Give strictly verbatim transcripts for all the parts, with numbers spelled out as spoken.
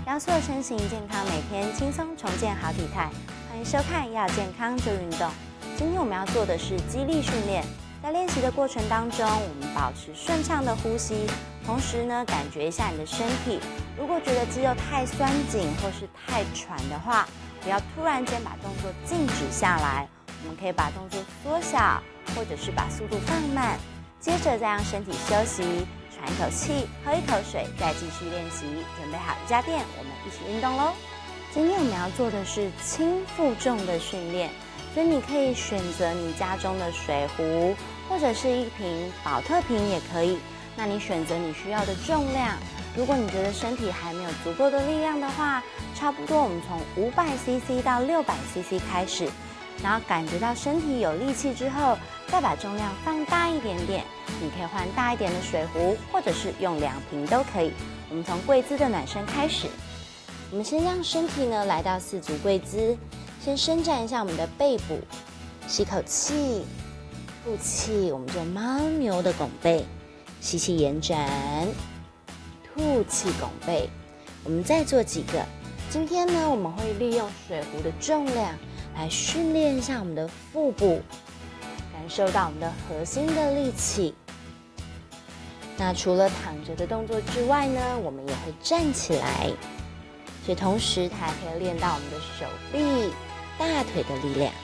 雕塑身形健康，每天轻松重建好体态。欢迎收看，要健康就运动。今天我们要做的是肌力训练。在练习的过程当中，我们保持顺畅的呼吸，同时呢，感觉一下你的身体。如果觉得肌肉太酸紧或是太喘的话，不要突然间把动作静止下来。我们可以把动作缩小，或者是把速度放慢。接着再让身体休息，喘一口气，喝一口水，再继续练习。准备好瑜伽垫，我们一起运动咯。今天我们要做的是轻负重的训练，所以你可以选择你家中的水壶，或者是一瓶保特瓶也可以。那你选择你需要的重量。如果你觉得身体还没有足够的力量的话，差不多我们从五百 C C 到六百 C C 开始。然后感觉到身体有力气之后，再把重量放大一点点。你可以换大一点的水壶，或者是用两瓶都可以。我们从跪姿的暖身开始。我们先让身体呢来到四足跪姿，先伸展一下我们的背部，吸口气，吐气，我们做猫牛的拱背，吸气延展，吐气拱背。我们再做几个。今天呢，我们会利用水壶的重量来训练一下我们的腹部，感受到我们的核心的力气。那除了躺着的动作之外呢，我们也会站起来，所以同时它还可以练到我们的手臂、大腿的力量。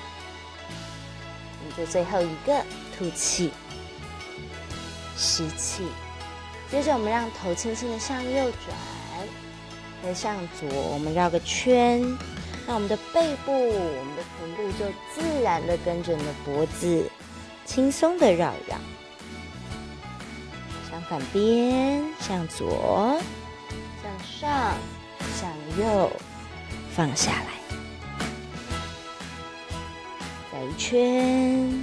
我们做最后一个，吐气，吸气，接着我们让头轻轻的向右转，再向左，我们绕个圈。那我们的背部、我们的臀部就自然的跟着你的脖子轻松的绕一绕。向反边，向左，向上，向右，放下来。再一圈。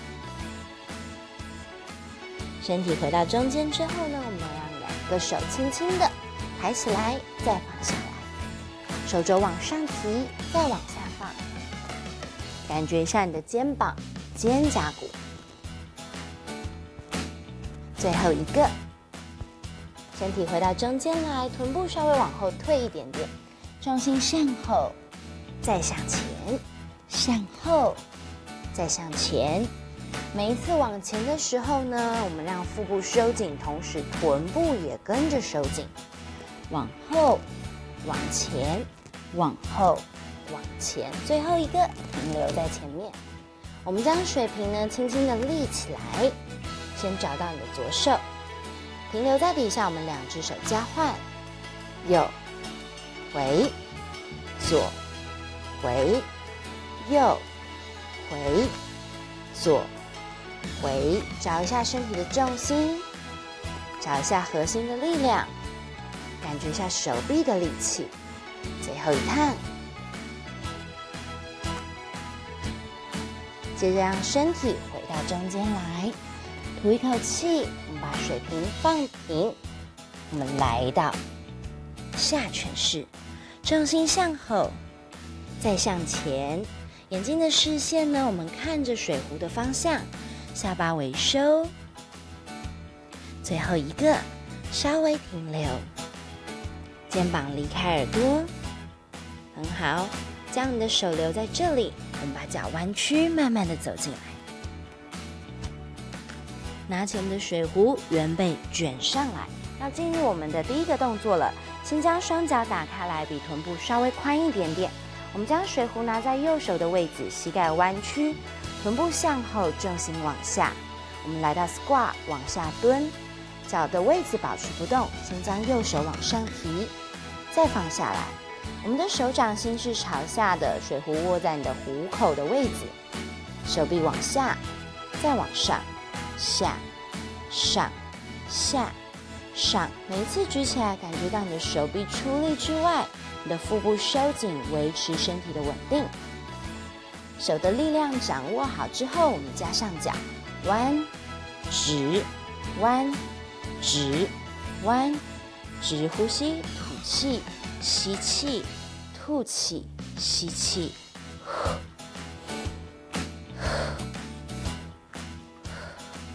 身体回到中间之后呢，我们让两个手轻轻的抬起来，再放下来。手肘往上提，再往下放，感觉一下你的肩膀、肩胛骨。最后一个，身体回到中间来，臀部稍微往后退一点点，重心向后，再向前，向后，再向前。每一次往前的时候呢，我们让腹部收紧，同时臀部也跟着收紧。往后，往前。往后，往前，最后一个停留在前面。我们将水瓶呢轻轻的立起来，先找到你的左手，停留在底下。我们两只手交换，右回，左回，右回，左回。找一下身体的重心，找一下核心的力量，感觉一下手臂的力气。最后一趟，接着让身体回到中间来，吐一口气，我们把水瓶放平，我们来到下犬式，重心向后，再向前，眼睛的视线呢，我们看着水壶的方向，下巴微收，最后一个稍微停留。肩膀离开耳朵，很好。将你的手留在这里，我们把脚弯曲，慢慢的走进来。拿起我们的水壶，圆背卷上来。要进入我们的第一个动作了。先将双脚打开来，比臀部稍微宽一点点。我们将水壶拿在右手的位置，膝盖弯曲，臀部向后，重心往下。我们来到 squat， 往下蹲。脚的位置保持不动，先将右手往上提，再放下来。我们的手掌心是朝下的，水壶握在你的壶口的位置，手臂往下，再往上，下，上，下，上。每一次举起来，感觉到你的手臂出力之外，你的腹部收紧，维持身体的稳定。手的力量掌握好之后，我们加上脚，弯，直，弯。直弯，直呼吸，吐气，吸气，吐气，吸气。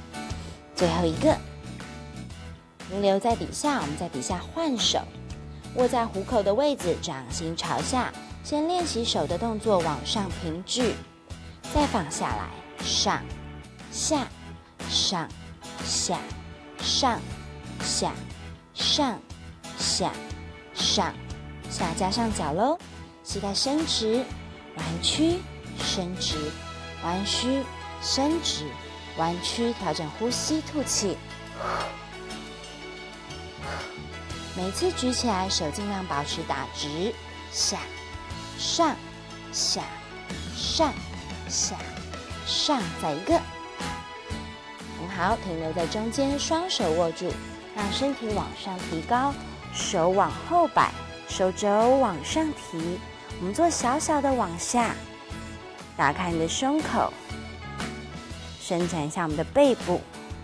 最后一个，停留在底下，我们在底下换手， 握在虎口的位置，掌心朝下。先练习手的动作，往上平举，再放下来，上、下、上、下、上、下、上、下、上、下，加上脚喽。膝盖伸直，弯曲，伸直，弯曲，伸直，弯曲，调整呼吸，吐气。每次举起来，手尽量保持打直，下、上、下、上、下、上，再一个。很好，停留在中间，双手握住，让身体往上提高，手往后摆，手肘往上提。我们做小小的往下，打开你的胸口，伸展一下我们的背部。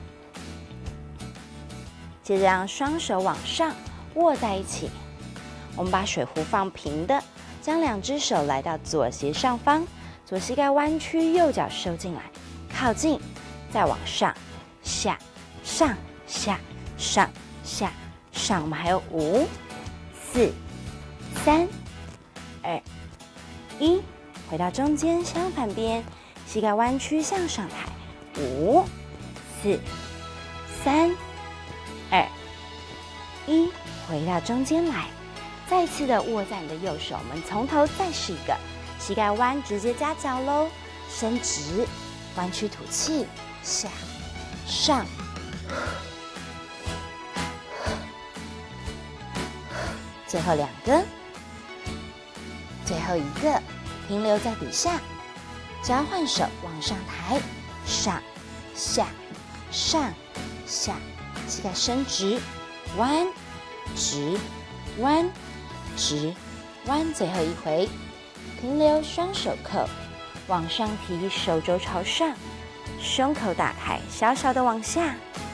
接着让双手往上握在一起，我们把水壶放平的，将两只手来到左斜上方，左膝盖弯曲，右脚收进来，靠近，再往上、下、上、下、上、下、上。我们还有五、四、三、二、一，回到中间，相反边，膝盖弯曲向上抬，五、四、三、二、一，回到中间来，再次的握在你的右手。我们从头再试一个，膝盖弯，直接夹脚喽，伸直，弯曲吐气，下、上。最后两个，最后一个，停留在底下，交换手往上抬，上、下、上、下，膝盖伸直，弯、直、弯、直、弯。最后一回，停留，双手扣，往上提，手肘朝上，胸口打开，小小的往下，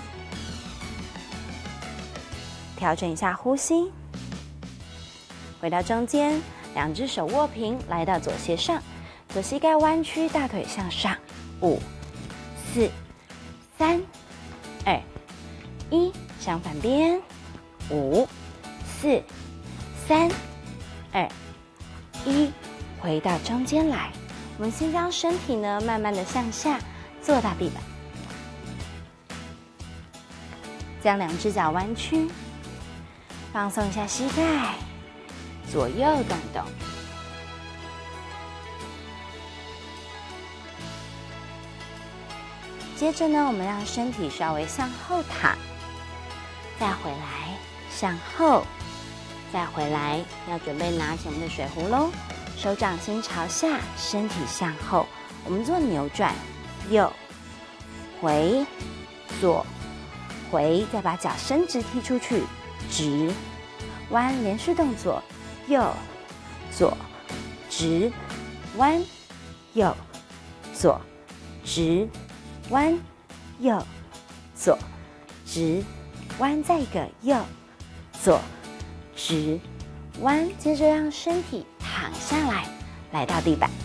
调整一下呼吸。回到中间，两只手握平，来到左斜上，左膝盖弯曲，大腿向上，五、四、三、二、一，相反边，五、四、三、二、一，回到中间来。我们先将身体呢慢慢的向下坐到地板，将两只脚弯曲，放松一下膝盖，左右动动。接着呢，我们让身体稍微向后躺，再回来，向后，再回来。要准备拿起我们的水壶喽，手掌心朝下，身体向后。我们做扭转，右回，左回，再把脚伸直踢出去，直弯，连续动作，右左直弯，右左直弯，右左直弯，再一个右左直弯。接着让身体躺下来，来到地板。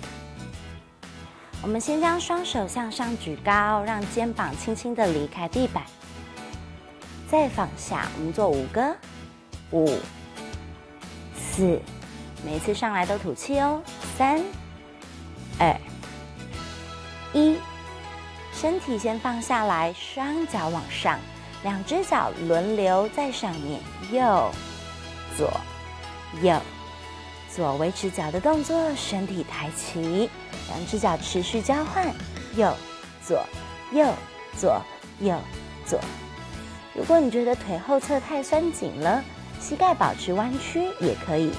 我们先将双手向上举高，让肩膀轻轻的离开地板，再放下。我们做五个，五、四，每次上来都吐气哦，三、二、一。身体先放下来，双脚往上，两只脚轮流在上面，右、左、右、左，维持脚的动作，身体抬起，两只脚持续交换，右、左、右、左、右、左。如果你觉得腿后侧太酸紧了，膝盖保持弯曲也可以。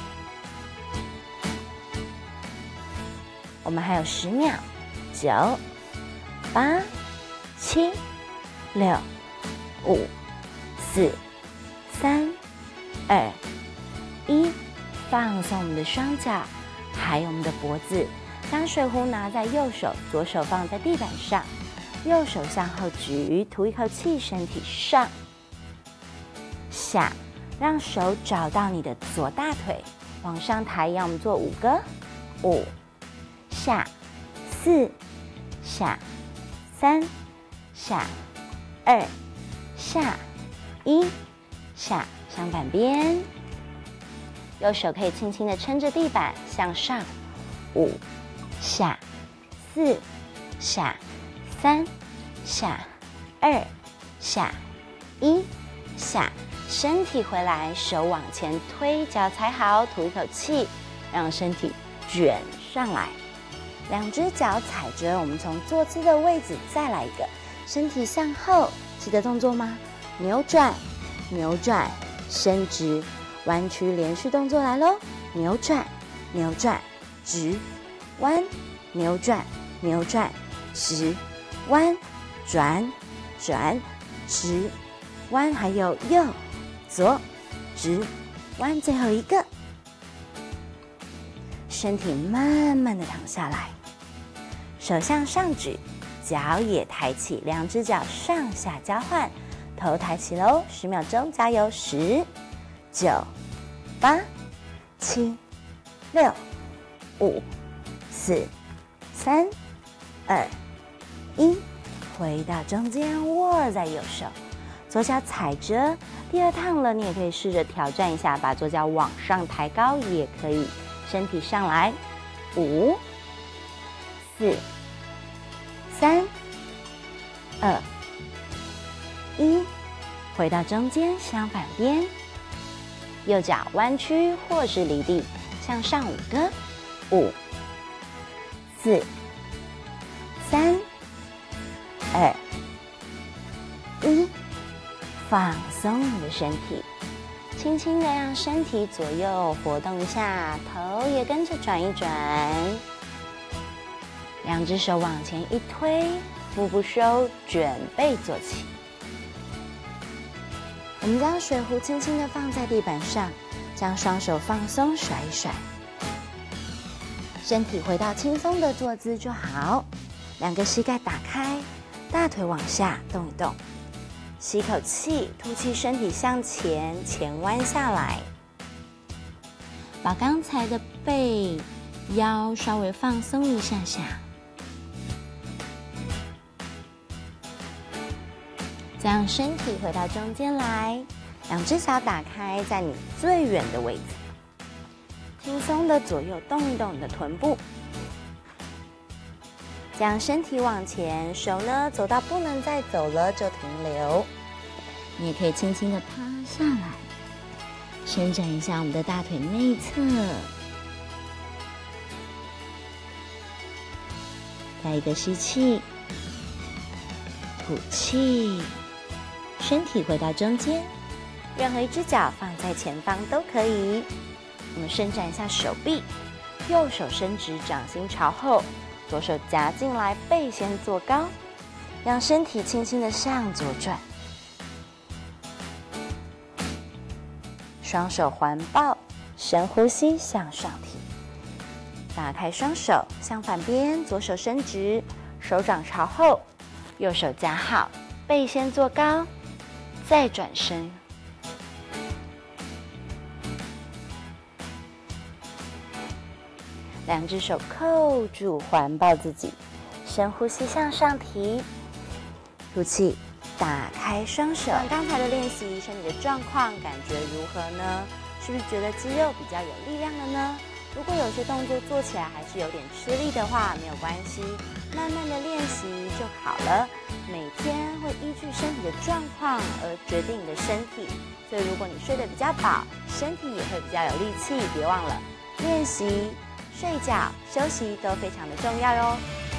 我们还有十秒，九、八、七、六、五、四、三、二、一，放松我们的双脚，还有我们的脖子。将水壶拿在右手，左手放在地板上，右手向后举，吐一口气，身体上下，让手找到你的左大腿，往上抬一样。我们做五个，五下四下三下二下一下，相反边右手可以轻轻的撑着地板向上，五下，四下，三下，二下，一下，身体回来，手往前推，脚踩好，吐一口气，让身体卷上来。两只脚踩着，我们从坐姿的位置再来一个，身体向后，记得动作吗？扭转，扭转，伸直，弯曲，连续动作来咯。扭转，扭转，直，弯，扭转，扭转，直，弯，转，转，直，弯，还有右，左，直，弯，最后一个。身体慢慢的躺下来。手向上举，脚也抬起，两只脚上下交换，头抬起喽，十秒钟，加油！十、九、八、七、六、五、四、三、二、一，回到中间，握在右手，左脚踩着。第二趟了，你也可以试着挑战一下，把左脚往上抬高，也可以，身体上来，五。四、三、二、一，回到中间，相反边，右脚弯曲或是离地，向上五个，五、四、三、二、一，放松你的身体，轻轻的让身体左右活动一下，头也跟着转一转。两只手往前一推，腹部收，准备坐起。我们将水壶轻轻的放在地板上，将双手放松，甩一甩，身体回到轻松的坐姿就好。两个膝盖打开，大腿往下动一动，吸口气，吐气，身体向前，前弯下来，把刚才的背、腰稍微放松一下下。再让身体回到中间来，两只脚打开，在你最远的位置，轻松的左右动一动你的臀部，将身体往前，手呢走到不能再走了就停留。你也可以轻轻的趴下来，伸展一下我们的大腿内侧，再一个吸气，吐气。身体回到中间，任何一只脚放在前方都可以。我们伸展一下手臂，右手伸直，掌心朝后，左手夹进来，背先坐高，让身体轻轻的向左转。双手环抱，深呼吸，向上提。打开双手，向反边，左手伸直，手掌朝后，右手夹好，背先坐高。再转身，两只手扣住，环抱自己，深呼吸，向上提，吐气，打开双手。刚才的练习，身体的状况感觉如何呢？是不是觉得肌肉比较有力量了呢？如果有些动作做起来还是有点吃力的话，没有关系，慢慢的练习就好了。每天会依据身体的状况而决定你的身体，所以如果你睡得比较饱，身体也会比较有力气。别忘了练习、睡觉、休息都非常的重要哟。